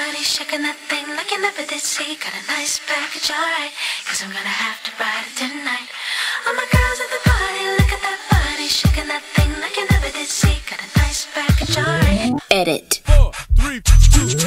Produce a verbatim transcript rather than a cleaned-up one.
body, shaking that thing like you never did see. Got a nice package, alright, cause I'm gonna have to ride it tonight. All my girls at the party, look at that body, shaking that thing like you never did see. Got a nice package, alright. Edit. Four, three, two,